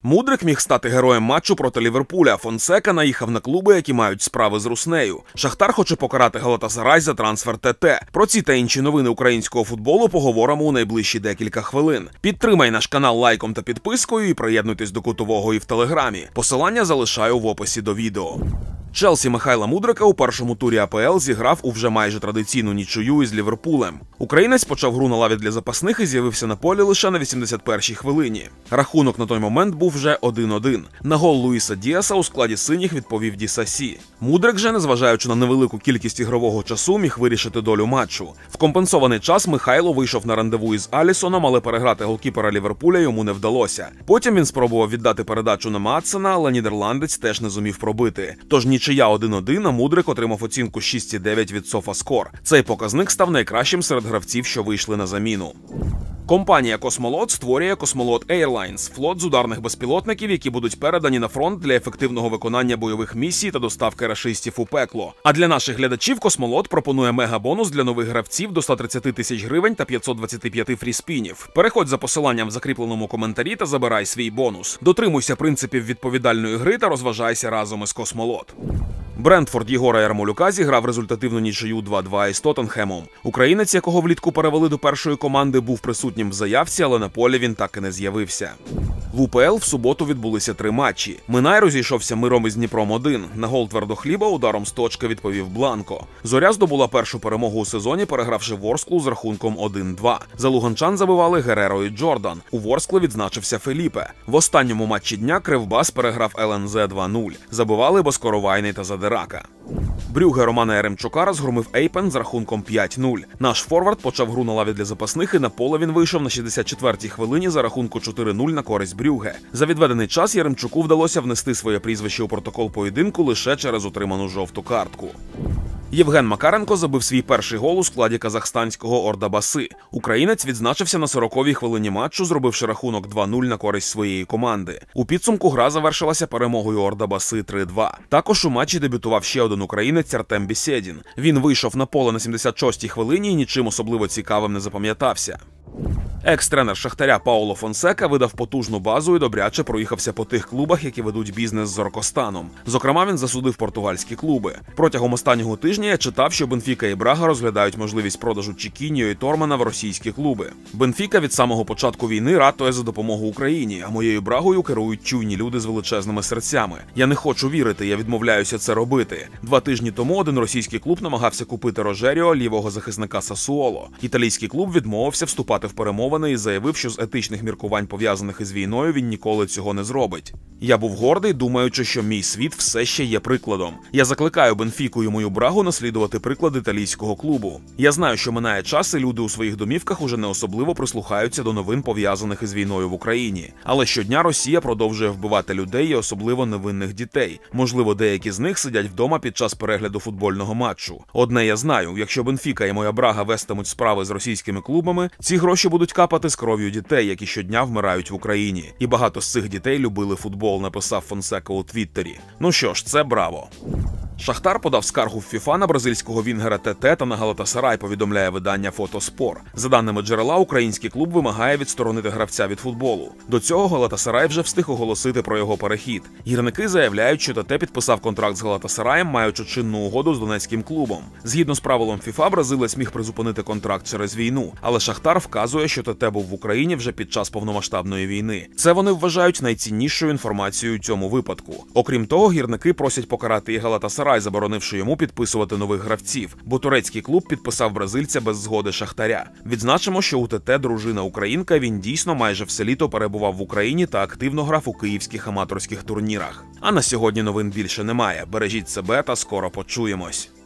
Мудрик міг стати героєм матчу проти Ліверпуля. Фонсека наїхав на клуби, які мають справи з руснею. Шахтар хоче покарати Галатасарай за трансфер ТТ. Про ці та інші новини українського футболу поговоримо у найближчі декілька хвилин. Підтримай наш канал лайком та підпискою і приєднуйтесь до Кутового і в Телеграмі. Посилання залишаю в описі до відео. Челсі Михайла Мудрика у першому турі АПЛ зіграв у вже майже традиційну нічию із Ліверпулем. Українець почав гру на лаві для запасних і з'явився на полі лише на 81-й хвилині. Рахунок на той момент був вже 1-1. На гол Луїса Діаса у складі синіх відповів Дісасі. Мудрик же, незважаючи на невелику кількість ігрового часу, міг вирішити долю матчу. В компенсований час Михайло вийшов на рандеву із Алісоном, але переграти голкіпера Ліверпуля йому не вдалося. Потім він спробував віддати передачу на Матсена, але нідерландець теж не зумів пробити. Тож нічия 1-1, а Мудрик отримав оцінку 6,9 від SofaScore. Цей показник став найкращим серед гравців, що вийшли на заміну. Компанія «Космолот» створює «Космолот Airlines» – флот з ударних безпілотників, які будуть передані на фронт для ефективного виконання бойових місій та доставки рашистів у пекло. А для наших глядачів «Космолот» пропонує мегабонус для нових гравців до 130 тисяч гривень та 525 фріспінів. Переходь за посиланням в закріпленому коментарі та забирай свій бонус. Дотримуйся принципів відповідальної гри та розважайся разом із «Космолот». Брентфорд Єгора Ярмолюка зіграв результативну нічию 2-2 із Тоттенхемом. Українець, якого влітку перевели до першої команди, був присутнім в заявці, але на полі він так і не з'явився. В УПЛ в суботу відбулися 3 матчі. Минай розійшовся миром із Дніпром-1. На гол Твердохліба ударом з точки відповів Бланко. Зоря здобула першу перемогу у сезоні, перегравши Ворсклу з рахунком 1-2. За луганчан забивали Гереро і Джордан. У Ворсклі відзначився Феліпе. В останньому матчі дня Кривбас переграв ЛНЗ 2-0. Забивали Боскоровайний та Задирака. Брюгге Романа Яремчука розгромив Ейпен з рахунком 5-0. Наш форвард почав гру на лаві для запасних, і на поле він вийшов на 64-й хвилині за рахунку 4-0 на користь Брюгге. За відведений час Яремчуку вдалося внести своє прізвище у протокол поєдинку лише через отриману жовту картку. Євген Макаренко забив свій перший гол у складі казахстанського Ордабаси. Українець відзначився на 40-й хвилині матчу, зробивши рахунок 2-0 на користь своєї команди. У підсумку гра завершилася перемогою Ордабаси 3-2. Також у матчі дебютував ще один українець Артем Бєсєдін. Він вийшов на поле на 76-й хвилині і нічим особливо цікавим не запам'ятався. Екс-тренер Шахтаря Пауло Фонсека видав потужну базу і добряче проїхався по тих клубах, які ведуть бізнес з Оркостаном. Зокрема, він засудив португальські клуби. Протягом останнього тижня я читав, що Бенфіка і Брага розглядають можливість продажу Чікіньо і Тормана в російські клуби. Бенфіка від самого початку війни ратує за допомогу Україні, а моєю Брагою керують чуйні люди з величезними серцями. Я не хочу вірити, я відмовляюся це робити. 2 тижні тому один російський клуб намагався купити Рожеріо, лівого захисника Сасуоло. Італійський клуб відмовився вступати в перемовини і заявив, що з етичних міркувань, пов'язаних із війною, він ніколи цього не зробить. Я був гордий, думаючи, що мій світ все ще є прикладом. Я закликаю Бенфіку і мою Брагу наслідувати приклад італійського клубу. Я знаю, що минає час, і люди у своїх домівках уже не особливо прислухаються до новин, пов'язаних із війною в Україні. Але щодня Росія продовжує вбивати людей і особливо невинних дітей. Можливо, деякі з них сидять вдома під час перегляду футбольного матчу. Одне я знаю, якщо Бенфіка і моя Брага вестимуть справи з російськими клубами, ці гроші будуть капати з кров'ю дітей, які щодня вмирають в Україні. І багато з цих дітей любили футбол, написав Фонсека у Твіттері. Ну що ж, це браво. Шахтар подав скаргу в ФІФА на бразильського вінгера ТТ та на Галатасарай, повідомляє видання «Фотоспор». За даними джерела, український клуб вимагає відсторонити гравця від футболу. До цього Галатасарай вже встиг оголосити про його перехід. Гірники заявляють, що ТТ підписав контракт з Галатасараєм, маючи чинну угоду з донецьким клубом. Згідно з правилом ФІФА, бразилець міг призупинити контракт через війну, але Шахтар вказує, що ТТ був в Україні вже під час повномасштабної війни. Це вони вважають найціннішою інформацією у цьому випадку. Окрім того, гірники просять покарати і Галатасарай, заборонивши йому підписувати нових гравців, бо турецький клуб підписав бразильця без згоди Шахтаря. Відзначимо, що у ТТ дружина українка, він дійсно майже все літо перебував в Україні та активно грав у київських аматорських турнірах. А на сьогодні новин більше немає. Бережіть себе та скоро почуємось.